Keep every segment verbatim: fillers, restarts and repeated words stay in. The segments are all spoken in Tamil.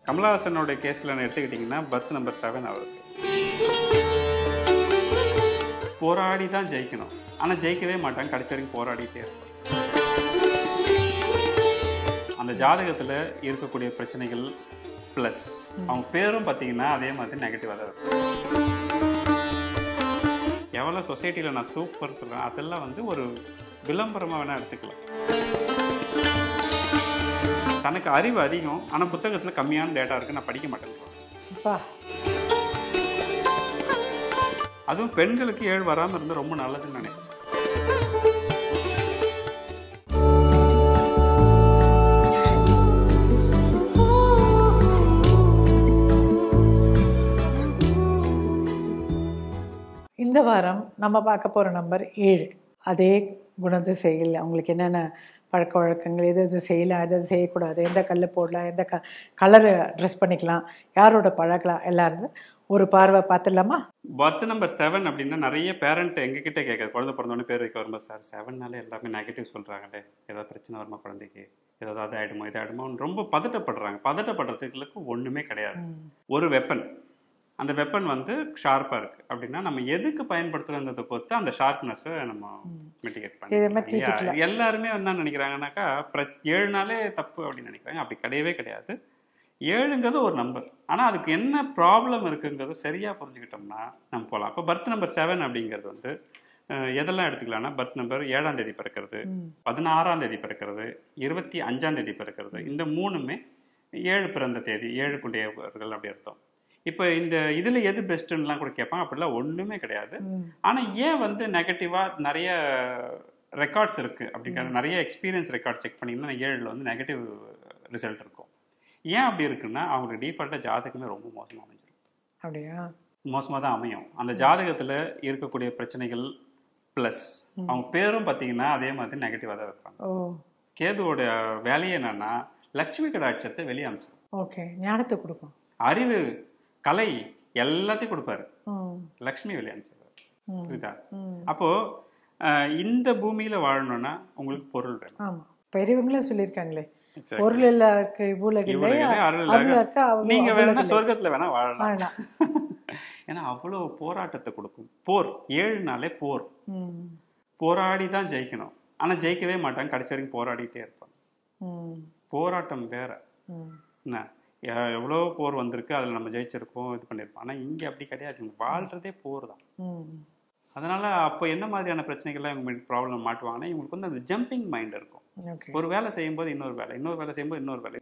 கமலஹாசனோட கேஸில் எடுத்துக்கிட்டிங்கன்னா பர்த் நம்பர் செவன் அவருக்கு போராடி தான் ஜெயிக்கணும், ஆனால் ஜெயிக்கவே மாட்டாங்க, கடைசி வரைக்கும் போராடிட்டே இருக்கும். அந்த ஜாதகத்தில் இருக்கக்கூடிய பிரச்சனைகள் ப்ளஸ் அவங்க பேரும் பார்த்தீங்கன்னா அதே மாதிரி நெகட்டிவாக தான் இருக்கும். எவ்வளோ சொசைட்டியில் நான் சூப்பர் சொல்கிறேன் அதெல்லாம் வந்து ஒரு விளம்பரமாக வேணால் எடுத்துக்கலாம். தனக்கு அறிவு அதிகம், ஆனால் புத்தகத்தில் கம்மியான டேட்டா இருக்குது, நான் படிக்க மாட்டேன். அதுவும் பெண்களுக்கு ஏழு வராமல் இருந்தால் ரொம்ப நல்லதுன்னு நினைக்கிறேன். இந்த வாரம் நம்ம பார்க்க போகிற நம்பர் ஏழு. அதே குணத்தை செய்யல, அவங்களுக்கு என்னென்ன பழக்க வழக்கங்கள், எது எது செய்யலாம், எது எது செய்யக்கூடாது, எந்த கல் போடலாம், எந்த க கலரு ட்ரெஸ் பண்ணிக்கலாம், யாரோட பழகலாம், எல்லாரும் ஒரு பார்வை பார்த்துடலாமா? பர்த் நம்பர் செவன் அப்படின்னா நிறைய பேரண்ட் எங்ககிட்ட கேட்குறது, குழந்தை பிறந்தோடனே பேர் வைக்க வரும்போது சார் செவன்னாலே எல்லாமே நெகட்டிவ் சொல்கிறாங்களே, ஏதாவது பிரச்சனை வருமா குழந்தைக்கு, ஏதாவது அது ஆகிடுமோ இது ஆகிடுமோன்னு ரொம்ப பதட்டப்படுறாங்க. பதட்டப்படுறதுக்கு ஒன்றுமே கிடையாது. ஒரு வெப்பன், அந்த வெப்பன் வந்து ஷார்ப்பாக இருக்குது அப்படின்னா நம்ம எதுக்கு பயன்படுத்துகிறத பொறுத்து அந்த ஷார்ப்னஸை நம்ம மிட்டிகேட் பண்ணி எல்லாருமே என்ன நினைக்கிறாங்கன்னாக்கா ஏழு நாளே தப்பு அப்படின்னு நினைக்கிறாங்க. அப்படி கிடையவே கிடையாது. ஏழுங்கிறது ஒரு நம்பர், ஆனால் அதுக்கு என்ன ப்ராப்ளம் இருக்குங்கிறது சரியாக புரிஞ்சுக்கிட்டோம்னா நம்ம போகலாம். இப்போ பர்த் நம்பர் செவன் அப்படிங்கிறது வந்து எதெல்லாம் எடுத்துக்கலாம்னா பர்த் நம்பர் ஏழாம் தேதி பிறக்கிறது, பதினாறாம் தேதி பிறக்கிறது, இருபத்தி அஞ்சாம் தேதி பிறக்கிறது, இந்த மூணுமே ஏழு பிறந்த தேதி, ஏழு குண்டியவர்கள் அப்படி அர்த்தம். இப்போ இந்த இதில் எது பெஸ்ட்டுன்னெலாம் கூட கேட்பாங்க. அப்படிலாம் ஒன்றுமே கிடையாது. ஆனால் ஏன் வந்து நெகட்டிவாக நிறைய ரெக்கார்ட்ஸ் இருக்குது அப்படிங்கிற நிறைய எக்ஸ்பீரியன்ஸ் ரெக்கார்ட் செக் பண்ணிங்கன்னா ஏழில் வந்து நெகட்டிவ் ரிசல்ட் இருக்கும். ஏன் அப்படி இருக்குன்னா அவங்களுக்கு டிஃபால்ட்டாக ஜாதகமே ரொம்ப மோசமாக அமைஞ்சிடும். அப்படியா? மோசமாக தான் அமையும். அந்த ஜாதகத்தில் இருக்கக்கூடிய பிரச்சனைகள் ப்ளஸ் அவங்க பேரும் பார்த்தீங்கன்னா அதே மாதிரி நெகட்டிவாக தான் வைப்பாங்க. கேதுவோட வேலையே என்னன்னா லட்சுமி கடாட்சத்தை வெளியே அமைச்சிடும். ஓகே, ஞானத்தை கொடுக்கும், அறிவு, கலை எல்லாத்தையும் கொடுப்பாரு, லக்ஷ்மி வெளியே அமைச்சிருவாரு. புரியுதா? அப்போ இந்த பூமியில வாழணும்னா உங்களுக்கு பொருள் வேணும். ஆமா, பெரியவங்களே சொல்லியிருக்காங்களே, பொருள் இல்ல நீங்க வேணா சொர்க்கத்துல வேணா வாழலாம். ஏன்னா அவ்வளவு போராட்டத்தை கொடுக்கும். போர், ஏழு நாளே போர், போராடி தான் ஜெயிக்கணும், ஆனா ஜெயிக்கவே மாட்டாங்க, கடைசி வரைக்கும் போராடிட்டே இருப்பாங்க. போராட்டம் வேற என்ன, எவ்வளோ போர் வந்திருக்கு, அதில் நம்ம ஜெயிச்சிருக்கோம், இது பண்ணியிருப்போம். ஆனால் இங்கே அப்படி கிடையாது, வாழ்றதே போர் தான். அதனால அப்போ என்ன மாதிரியான பிரச்சனைகள்லாம் இவங்க ப்ராப்ளம் மாட்டுவாங்கன்னா இவங்களுக்கு வந்து அந்த ஜம்பிங் மைண்ட் இருக்கும். ஒரு வேலை செய்யும்போது இன்னொரு வேலை, இன்னொரு வேலை செய்யும்போது இன்னொரு வேலை,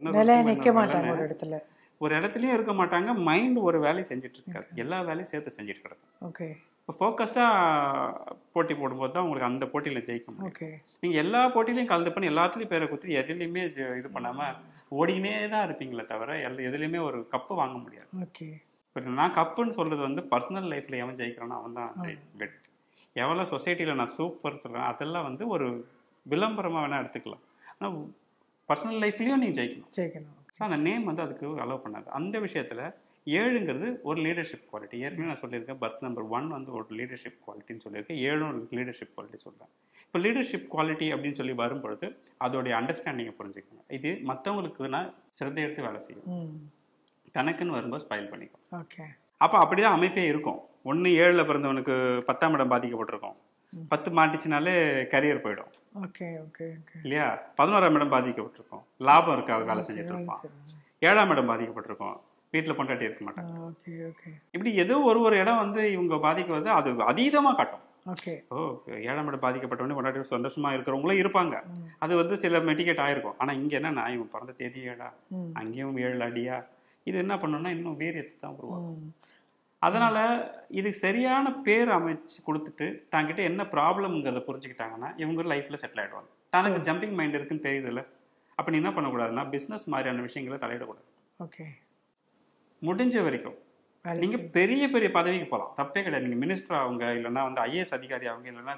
இன்னொரு ஒரு இடத்துலயும் இருக்க மாட்டாங்க. மைண்ட் ஒரு வேலையை செஞ்சுட்டு இருக்காரு, எல்லா வேலையும் சேர்த்து செஞ்சுட்டு கிடக்கும். இப்போ ஃபோக்கஸ்டாக போட்டி போடும்போது தான் உங்களுக்கு அந்த போட்டியில் ஜெயிக்க முடியும். நீங்கள் எல்லா போட்டிலையும் கலந்து பண்ணி எல்லாத்துலேயும் பேரை குத்தி எதுலேயுமே இது பண்ணாமல் ஓடினே தான் இருப்பீங்களே தவிர எல்லா எதுலேயுமே ஒரு கப்பு வாங்க முடியாது. இப்போ நான் கப்புன்னு சொல்கிறது வந்து பர்சனல் லைஃப்பில் எவன் ஜெயிக்கிறானோ அவன் தான் பெட். எவ்வளோ சொசைட்டியில் நான் சூப்பர் சொல்கிறேன் அதெல்லாம் வந்து ஒரு விளம்பரமாக வேணால் எடுத்துக்கலாம். ஆனால் பர்சனல் லைஃப்லேயும் நீங்கள் ஜெயிக்கணும் ஜெயிக்கணும் ஸோ அந்த நேம் வந்து அதுக்கு அலோவ் பண்ணாது. அந்த விஷயத்தில் ஏழுங்கிறது ஒரு லீடர்ஷிப் குவாலிட்டி. ஏற்கனவே நான் சொல்லியிருக்கேன் பர்த் நம்பர் ஒன் வந்து ஒரு லீடர்ஷிப் குவாலிட்டின்னு சொல்லியிருக்கேன், ஏழும் ஒரு லீடர்ஷிப் குவாலிட்டி சொல்கிறேன். இப்போ லீடர்ஷிப் குவாலிட்டி அப்படின்னு சொல்லி வரும்பொழுது அதோடைய அண்டர்ஸ்டாண்டிங்கை புரிஞ்சுக்கணும். இது மற்றவங்களுக்கு நான் சிறந்த எடுத்து வேலை செய்யும், தனக்குன்னு வரும்போது ஸ்பைல் பண்ணிக்கும். ஓகே, அப்போ அப்படி தான் அமைப்பே இருக்கும். ஒன்று ஏழில் பிறந்தவனுக்கு பத்தாம் இடம் பாதிக்கப்பட்டிருக்கும், பத்து மாட்டிச்சுனாலே கரியர் போயிடும். ஓகே ஓகே இல்லையா? பதினோராம் இடம் பாதிக்கப்பட்டிருக்கும், லாபம் இருக்காது, வேலை செஞ்சுட்டு இருப்பான். ஏழாம் இடம் பாதிக்கப்பட்டிருக்கும், வீட்டில் கொண்டாட்டி இருக்க மாட்டாங்க. இப்படி ஏதோ ஒரு ஒரு இடம் வந்து இவங்க பாதிக்குவது அது அதீதமாக காட்டும். ஓகே, ஓ ஏழாம் இடம் பாதிக்கப்பட்டவொடனே கொண்டாட்டி சந்தோஷமா இருக்கிறவங்களும் இருப்பாங்க, அது வந்து சில மெட்டிகேட் ஆயிருக்கும். ஆனால் இங்கே என்னன்னா இவன் பிறந்த தேதி ஏழா, அங்கேயும் ஏழு அடியா, இது என்ன பண்ணணும்னா இன்னும் வீரியத்தை தான் உருவாகும். அதனால இதுக்கு சரியான பேர் அமைச்சு கொடுத்துட்டு தாங்கிட்ட என்ன ப்ராப்ளம்ங்கிறத புரிஞ்சுக்கிட்டாங்கன்னா இவங்க லைஃப்ல செட்டில் ஆயிடுவாங்க. தனக்கு ஜம்பிங் மைண்ட் இருக்குன்னு தெரியுதுல்ல, அப்ப நீ என்ன பண்ணக்கூடாதுன்னா பிசினஸ் மாதிரியான விஷயங்களை தலையிடக்கூடாது. ஓகே, முடிஞ்ச வரைக்கும் நீங்க பெரிய பெரிய பதவிக்கு போகலாம், தப்பே கிடையாது. நீங்க மினிஸ்டர் ஆகுங்க, இல்லைன்னா வந்து ஐஏஎஸ் அதிகாரி ஆகுங்க, இல்லைன்னா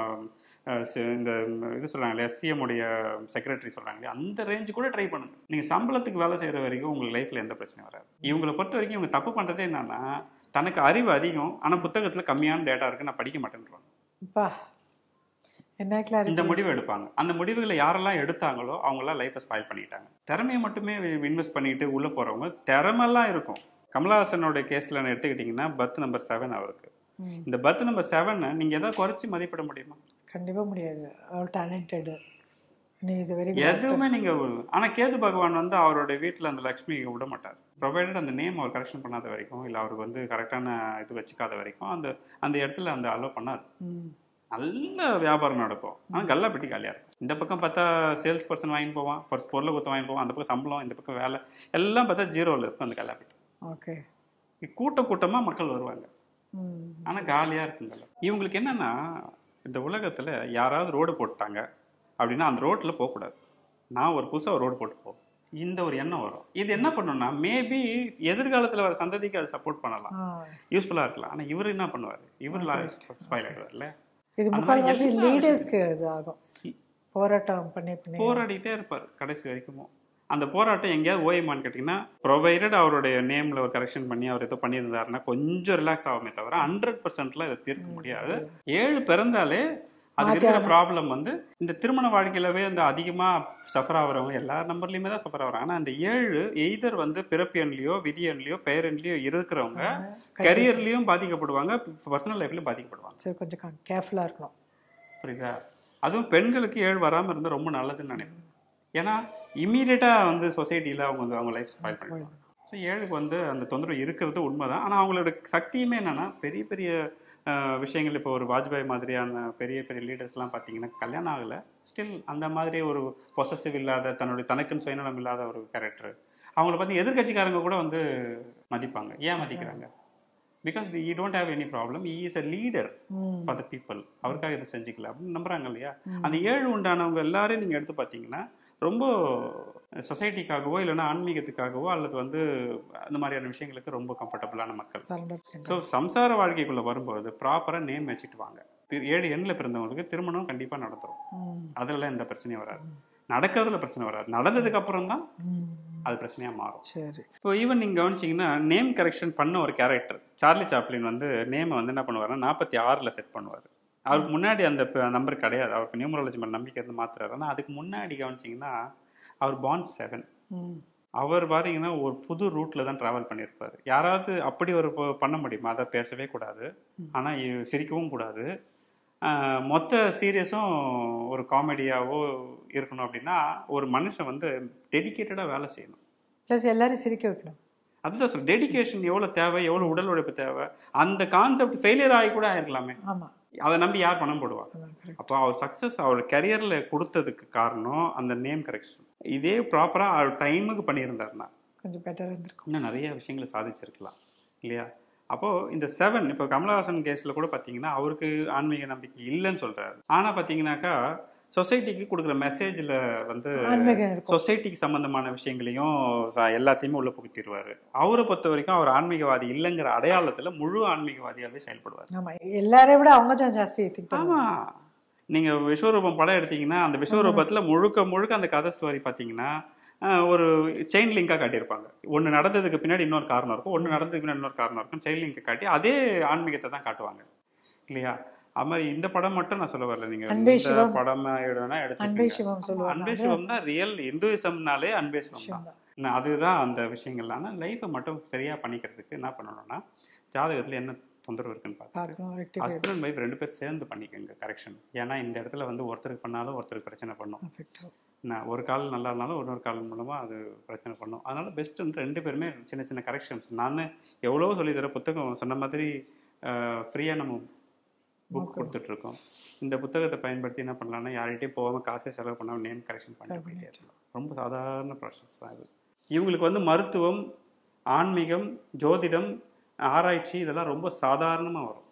இந்த இது சொல்றாங்களே சிஎம் உடைய செக்ரட்டரி சொல்றாங்களே அந்த ரேஞ்சு கூட ட்ரை பண்ணுங்க. நீங்க சம்பளத்துக்கு வேலை செய்யற வரைக்கும் உங்களுக்கு லைஃப்ல எந்த பிரச்சனையும் வராது. இவங்களை பொறுத்த வரைக்கும் இவங்க தப்பு பண்றதே என்னன்னா தனக்கு அறிவு அதிகம், ஆனா புத்தகத்துல கம்மியான டேட்டா இருக்கு, நான் படிக்க மாட்டேன்றாங்க. என்ன கிளாரிட்டி? இந்த முடிவு எடுப்பாங்க. அந்த முடிவுகளை யாரெல்லாம் எடுத்தாங்களோ அவங்களாம் லைஃப்பை ஸ்பாயில் பண்ணிட்டாங்க. திறமையை மட்டுமே இன்வெஸ்ட் பண்ணிட்டு உள்ள போறவங்க திறமெல்லாம் இருக்கும். கமலஹாசனோட கேஸ்ல எடுத்துக்கிட்டீங்கன்னா பர்த் நம்பர் செவன் அவருக்கு. இந்த பர்த் நம்பர் செவனை நீங்க ஏதாவது குறைச்சி மதிப்பிட முடியுமா? கண்டிப்பா முடியாது. அவர் டேலண்டட், எதுவுமே நீங்க. ஆனா கேது பகவான் வந்து அவருடைய வீட்டுல அந்த லக்ஷ்மி விட மாட்டார். ப்ரொவைடட் அந்த நேம் அவர் கரெக்ஷன் பண்ணாத வரைக்கும், இல்ல அவருக்கு வந்து கரெக்டான இது வச்சுக்காத வரைக்கும் அந்த அந்த இடத்துல அந்த அலோ பண்ணாது. நல்ல வியாபாரம் நடக்கும். ஆனால் கல்லா பெட்டி காலியாக இருக்கும். இந்த பக்கம் பார்த்தா சேல்ஸ் பர்சன் வாங்கி போவான், பொருளை கொடுத்து வாங்கி போவான், அந்த பக்கம் சம்பளம், இந்த பக்கம் வேலை எல்லாம் பார்த்தா ஜீரோவில் இருக்கும் அந்த கல்லா பெட்டி. ஓகே. கூட்டம் கூட்டமாக மக்கள் வருவாங்க, ஆனால் காலியாக இருக்குங்கல்ல. இவங்களுக்கு என்னன்னா, இந்த உலகத்தில் யாராவது ரோடு போட்டாங்க அப்படின்னா அந்த ரோட்டில் போகக்கூடாது, நான் ஒரு புதுசாக ஒரு ரோடு போட்டு போகும், இந்த ஒரு எண்ணம் வரும். இது என்ன பண்ணணும்னா மேபி எதிர்காலத்தில் வர சந்ததிக்கு அது சப்போர்ட் பண்ணலாம், யூஸ்ஃபுல்லாக இருக்கலாம். ஆனால் இவர் என்ன பண்ணுவார், இவர் ஸ்பாயில் ஆகிடுவார்ல. இது முக்கால்வாசி லீடர்ஸ்க்கு இது ஆகும். போராட்டம் பண்ணி பண்ணி போராடிட்டே இருப்பார் கடைசி வரைக்கும். அந்த போராட்டம் எங்கேயாவது ஓயமான்னு கேட்டிங்கன்னா, ப்ரொவைடட் அவருடைய நேமில் ஒரு கரெக்ஷன் பண்ணி அவர் ஏதோ பண்ணியிருந்தாருன்னா கொஞ்சம் ரிலாக்ஸ் ஆகுமே தவிர ஹண்ட்ரட் பர்சன்ட்லாம் இதை தீர்க்க முடியாது. ஏழு பிறந்தாலே அது இருக்கிற ப்ராப்ளம் வந்து இந்த திருமண வாழ்க்கையிலவே இந்த அதிகமாக சஃபர் ஆகிறவங்க எல்லா நம்பர்லையுமே தான் சஃபர் ஆகிறாங்க. ஆனால் அந்த ஏழு எய்தர் வந்து பிறப்பு எண்லையோ விதி எண்லையோ பெயர் எண்லையோ இருக்கிறவங்க கரியர்லையும் பாதிக்கப்படுவாங்க, பர்சனல் லைஃப்லையும் பாதிக்கப்படுவாங்க. சரி, கொஞ்சம் கேர்ஃபுல்லாக இருக்கணும். புரியுதா? அதுவும் பெண்களுக்கு ஏழு வராமல் இருந்தால் ரொம்ப நல்லதுன்னு நினைப்பேன். ஏன்னா இம்மீடியட்டாக வந்து சொசைட்டியில் அவங்க வந்து அவங்க லைஃப் ஸ்பாயில் பண்ணிடுவாங்க. ஸோ ஏழுக்கு வந்து அந்த தொந்தரவு இருக்கிறது உண்மைதான். ஆனால் அவங்களோட சக்தியுமே என்னென்னா பெரிய பெரிய விஷயங்கள். இப்போ ஒரு வாஜ்பாய் மாதிரியான பெரிய பெரிய லீடர்ஸ்லாம் பார்த்தீங்கன்னா கல்யாணம் ஆகலை, ஸ்டில் அந்த மாதிரி ஒரு பொசசிவ் இல்லாத, தன்னுடைய தனக்குன்னு சுயநலம் இல்லாத ஒரு கேரக்டர். அவங்கள பார்த்து எதிர்கட்சிக்காரங்க கூட வந்து மதிப்பாங்க. ஏன் மதிக்கிறாங்க? Because you don't have any problem, he is a leader for the people, அவருக்காக இதை செஞ்சுக்கல அப்படின்னு நம்புறாங்க இல்லையா? அந்த ஏழு உண்டானவங்க எல்லாரையும் நீங்கள் எடுத்து பார்த்தீங்கன்னா ரொம்ப சொசைட்டிக்காகவோ இல்லைன்னா ஆன்மீகத்துக்காகவோ அல்லது வந்து அந்த மாதிரியான விஷயங்களுக்கு ரொம்ப கம்ஃபர்டபுளான மக்கள். ஸோ சம்சார வாழ்க்கைக்குள்ளே வரும்போது ப்ராப்பராக நேம் வச்சுட்டு வாங்க. ஏழு எண்ணில் பிறந்தவங்களுக்கு திருமணம் கண்டிப்பாக நடத்துரும், அதெல்லாம் எந்த பிரச்சனையும் வராது. நடக்கிறதுல பிரச்சனை வராது, நடந்ததுக்கு அப்புறம் தான் அது பிரச்சனையாக மாறும். சரி, இப்போ ஈவன் நீங்கள் கவனிச்சிங்கன்னா நேம் கரெக்ஷன் பண்ண ஒரு கேரக்டர் சார்லி சாப்ளின் வந்து நேமை வந்து என்ன பண்ணுவாருன்னா நாற்பத்தி ஆறில் செட் பண்ணுவார். அவருக்கு முன்னாடி அந்த நம்பர் கிடையாது, அவருக்கு நியூமராலஜி மேலே நம்பிக்கை இருந்து மாத்துறாரு. ஆனால் அதுக்கு முன்னாடி கவனிச்சிங்கன்னா அவர் பாண்ட் செவன். அவர் பார்த்தீங்கன்னா ஒரு புது ரூட்டில் தான் ட்ராவல் பண்ணியிருப்பார். யாராவது அப்படி ஒரு பண்ண முடியுமா? அதை பேசவே கூடாது, ஆனால் சிரிக்கவும் கூடாது. மொத்த சீரியஸும் ஒரு காமெடியாவோ இருக்கணும் அப்படின்னா ஒரு மனுஷன் வந்து டெடிக்கேட்டடாக வேலை செய்யணும், ப்ளஸ் எல்லாரும் சிரிக்க வைக்கணும். அதுதான் சொல் டெடிக்கேஷன் எவ்வளோ தேவை, எவ்வளோ உடல் உழைப்பு தேவை. அந்த கான்செப்ட் ஃபெயிலியர் ஆகி கூட ஆயிருக்கலாமே, ஆமாம், அதை நம்பி யார் பணம் போடுவாங்க? அப்போ அவர் சக்ஸஸ் அவர் கரியரில் கொடுத்ததுக்கு காரணம் அந்த நேம் கரெக்ஷன். இதே ப்ராப்பராக அவர் டைமுக்கு பண்ணியிருந்தாருன்னா கொஞ்சம் பெட்டராக இருந்திருக்கும், இன்னும் நிறைய விஷயங்களை சாதிச்சிருக்கலாம் இல்லையா? அப்போது இந்த செவன் இப்போ கமலஹாசன் கேஸில் கூட பார்த்தீங்கன்னா அவருக்கு ஆன்மீக நம்பிக்கை இல்லைன்னு சொல்கிறாரு. ஆனால் பார்த்தீங்கன்னாக்கா சொசைட்டிக்கு கொடுக்குற மெசேஜில் வந்து சொசைட்டிக்கு சம்மந்தமான விஷயங்களையும் எல்லாத்தையுமே உள்ள புகுத்திடுவார். அவரை பொறுத்த வரைக்கும் அவர் ஆன்மீகவாதி இல்லைங்கிற அடையாளத்தில் முழு ஆன்மீகவாதியாகவே செயல்படுவார். ஆமாம், எல்லாரையும் விட அவங்க தான் ஜாஸ்தி. ஆமாம், நீங்கள் விஸ்வரூபம் படம் எடுத்தீங்கன்னா அந்த விஸ்வரூபத்தில் முழுக்க முழுக்க அந்த கதை ஸ்டோரி பார்த்தீங்கன்னா ஒரு செயின் லிங்காக காட்டியிருப்பாங்க. ஒன்று நடந்ததுக்கு பின்னாடி இன்னொரு காரணம் இருக்கும், ஒன்று நடந்ததுக்கு பின்னாடி இன்னொரு காரணம் இருக்கும். செயின் லிங்கை காட்டி அதே ஆன்மீகத்தை தான் காட்டுவாங்க இல்லையா? அது மாதிரி இந்த படம் மட்டும் நான் சொல்ல வரல, நீங்க இந்த படமா எடுனா எடுத்துக்கோங்க. அன்பே சிவம் தான் ரியல் இந்துயிசம்னாலே அன்பே சிவம் தான். அதுதான் அந்த விஷயங்கள்லாம். லைஃபை மட்டும் சரியா பண்ணிக்கிறதுக்கு என்ன பண்ணணும்னா ஜாதகத்துல என்ன தொந்தரவு இருக்குன்னு பார்த்து ஹஸ்பண்ட் அண்ட் ஒய்ஃப் ரெண்டு பேர் சேர்ந்து பண்ணிக்கோங்க கரெக்ஷன். ஏன்னா இந்த இடத்துல வந்து ஒருத்தருக்கு பண்ணாலும் ஒருத்தருக்கு பிரச்சனை பண்ணும். நான் ஒரு கால் நல்லா இருந்தாலும் இன்னொரு கால் மூலமா அது பிரச்சனை பண்ணும். அதனால பெஸ்ட் வந்து ரெண்டு பேருமே சின்ன சின்ன கரெக்ஷன்ஸ். நான் எவ்வளோ சொல்லி தர புத்தகம் சொன்ன மாதிரி ஃப்ரீயா நம்ம புக் கொடுத்துட்ருக்கோம். இந்த புத்தகத்தை பயன்படுத்தி என்ன பண்ணலாம்னா யார்கிட்டையும் போகாமல் காசே செலவு பண்ணாமல் நேம் கரெக்ஷன் பண்ணிட்டு போயிட்டே இருக்கலாம். ரொம்ப சாதாரண ப்ராசஸ் தான் இது. இவங்களுக்கு வந்து மருத்துவம், ஆன்மீகம், ஜோதிடம், ஆராய்ச்சி இதெல்லாம் ரொம்ப சாதாரணமாக வரும்.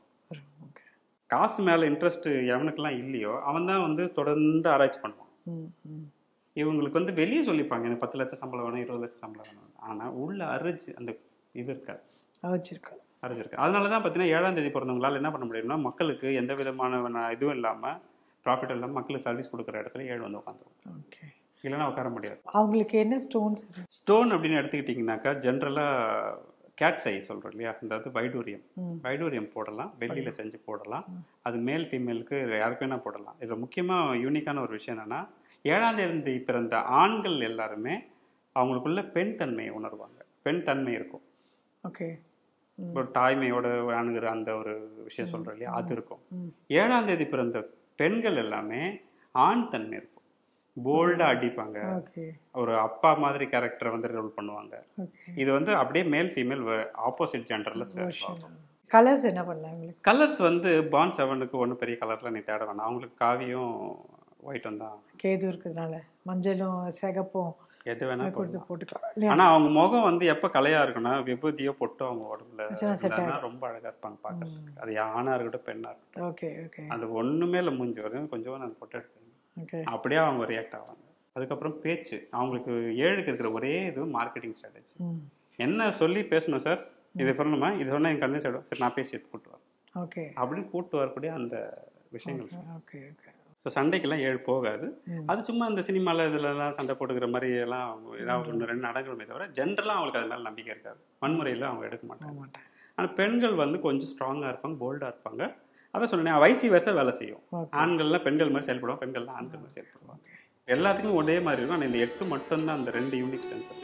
காசு மேலே இன்ட்ரெஸ்ட் எவனுக்கெல்லாம் இல்லையோ அவன் தான் வந்து தொடர்ந்து ஆராய்ச்சி பண்ணுவான். இவங்களுக்கு வந்து வெளியே சொல்லிப்பாங்க எனக்கு பத்து லட்சம் சம்பளம் வேணும், இருபது லட்சம் சம்பளம் வேணும். ஆனால் உள்ள அரிச்சு அந்த இது இருக்காது, அரைச்சிருக்காது அரைச்சிருக்கு. அதனால தான் பார்த்தீங்கன்னா ஏழாம் தேதி பிறந்தவங்களால் என்ன பண்ண முடியும்னா மக்களுக்கு எந்த விதமான இதுவும் இல்லாமல் ப்ராஃபிட் இல்லாமல் மக்களுக்கு சர்வீஸ் கொடுக்குற இடத்துல ஏழு வந்து உட்காந்துரும். ஓகே, இல்லைன்னா உட்கார முடியாது. அவங்களுக்கு என்ன ஸ்டோன்ஸ்? ஸ்டோன் அப்படின்னு எடுத்துக்கிட்டிங்கனாக்கா ஜென்ரலாக கேட்ஸ் ஐ சொல்கிறோம் இல்லையா, அதாவது வைடூரியம். வைடூரியம் போடலாம், வெள்ளியில் செஞ்சு போடலாம். அது மேல் ஃபீமேலுக்கு யாருக்கு வேணால் போடலாம். இதில் முக்கியமாக யூனிக்கான ஒரு விஷயம் என்னென்னா, ஏழாம் தேதி பிறந்த ஆண்கள் எல்லாருமே அவங்களுக்குள்ள பெண் தன்மையை உணர்வாங்க. பெண் தன்மை இருக்கும். ஓகே. ஒரு தாய்மையோட அணுகிற அந்த ஒரு விஷயம் சொல்கிறோம் இல்லையா, அது இருக்கும். ஏழாம் தேதி பிறந்த பெண்கள் எல்லாமே ஆண் தன்மை இருக்கும். போல்டாக அடிப்பாங்க, ஒரு அப்பா மாதிரி கேரக்டரை வந்து ரோல் பண்ணுவாங்க. இது வந்து அப்படியே மேல் ஃபீமேல் ஆப்போசிட் ஜெண்டரில் கலர்ஸ் என்ன பண்ணலாம்? கலர்ஸ் வந்து பான் செவனுக்கு ஒன்றும் பெரிய கலரில் நீ தேட வேணாம். அவங்களுக்கு காவியும் ஒயிட்டும் தான். கேது இருக்கிறதுனால மஞ்சளும் சிகப்பும் எது வேணா கொடுத்து போட்டுக்கலாம். ஆனால் அவங்க முகம் வந்து எப்போ கலையாக இருக்குன்னா விபூதியோ பொட்டோ அவங்க உடம்புல ரொம்ப அழகாக இருப்பாங்க பார்க்கறதுக்கு. அது ஆணாக இருக்கட்டும் பெண்ணாக இருக்கட்டும். Okay okay. அது ஒன்றுமே இல்லை, மூஞ்சி வரும் கொஞ்சம் நான் பொட்டோ எடுத்துருங்க, அப்படியே அவங்க ரியாக்ட் ஆவாங்க. அதுக்கப்புறம் பேச்சு, அவங்களுக்கு ஏழுக்கு இருக்கிற ஒரே இது மார்க்கெட்டிங் ஸ்ட்ராட்டஜி. என்ன சொல்லி பேசணும் சார், இது சொல்லணுமா, இது சொன்னால் என் கன்வின்ஸ் ஆகிடும், சரி நான் பேசி எடுத்து கூட்டு வரேன் ஓகே அப்படின்னு கூட்டு வரக்கூடிய அந்த விஷயங்கள். Okay okay. ஸோ சண்டைக்கெல்லாம் ஏழு போகாது. அது சும்மா இந்த சினிமாவில் இதுலலாம் சண்டை போட்டுக்கிற மாதிரி எல்லாம் ஏதாவது ஒன்று ரெண்டு நடக்கணுமே தவிர ஜென்ரலாக அவங்களுக்கு அது மேலே நம்பிக்கை இருக்காது. வன்முறையில் அவங்க எடுக்க மாட்டாங்க. ஆனால் பெண்கள் வந்து கொஞ்சம் ஸ்ட்ராங்காக இருப்பாங்க, போல்டாக இருப்பாங்க. அதான் சொன்னேன், வயசு வயசாக வேலை செய்யும். ஆண்கள்லாம் பெண்கள் மாதிரி செயல்படுவாங்க, பெண்கள்லாம் ஆண்கள் மாதிரி செயல்படுவாங்க. எல்லாத்துக்கும் ஒரே மாதிரி இருக்கும். ஆனால் இந்த எட்டு மட்டும்தான் அந்த ரெண்டு யூனிக் சென்சர்.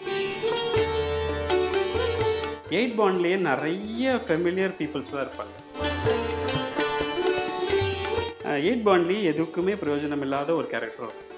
எயிட் பாண்ட்லேயே நிறைய ஃபெமிலியர் பீப்புள்ஸ் தான் இருப்பாங்க. எயிட் பாண்ட்லேயே எதுக்குமே பிரயோஜனம் இல்லாத ஒரு கேரக்டர் வரும்.